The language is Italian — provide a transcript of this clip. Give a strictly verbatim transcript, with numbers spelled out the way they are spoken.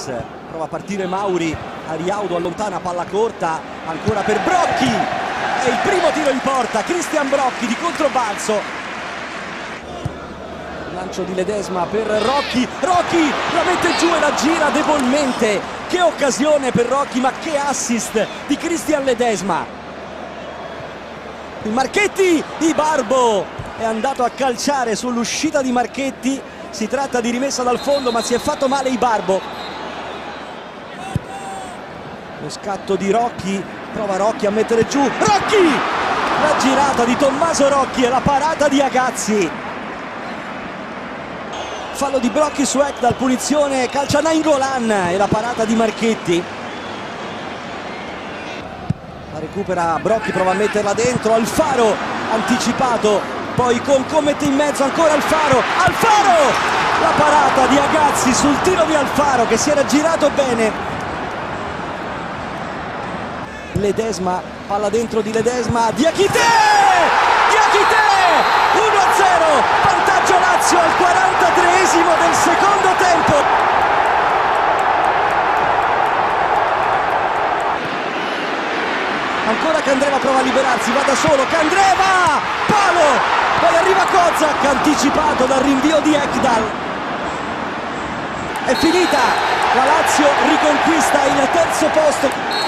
Loris, prova a partire Mauri, Ariaudo allontana, palla corta, ancora per Brocchi, e il primo tiro in porta, Cristian Brocchi di controbalzo. Lancio di Ledesma per Rocchi, Rocchi la mette giù e la gira debolmente. Che occasione per Rocchi, ma che assist di Cristian Ledesma. Il Marchetti, Ibarbo è andato a calciare sull'uscita di Marchetti. Si tratta di rimessa dal fondo, ma si è fatto male Ibarbo. Lo scatto di Rocchi, prova Rocchi a mettere giù, Rocchi! La girata di Tommaso Rocchi e la parata di Agazzi. Fallo di Brocchi su Ekdal, punizione, calcia Nainggolan e la parata di Marchetti. La recupera Brocchi, prova a metterla dentro, Alfaro anticipato, poi con Comet in mezzo, ancora Alfaro, Alfaro! La parata di Agazzi sul tiro di Alfaro che si era girato bene. Ledesma, palla dentro di Ledesma, Diakité! Diakité! uno a zero, vantaggio Lazio al quarantatreesimo del secondo tempo. Ancora Candreva prova a liberarsi, va da solo, Candreva! Palo! Poi arriva Kozak, anticipato dal rinvio di Ekdal. È finita, la Lazio riconquista il terzo posto.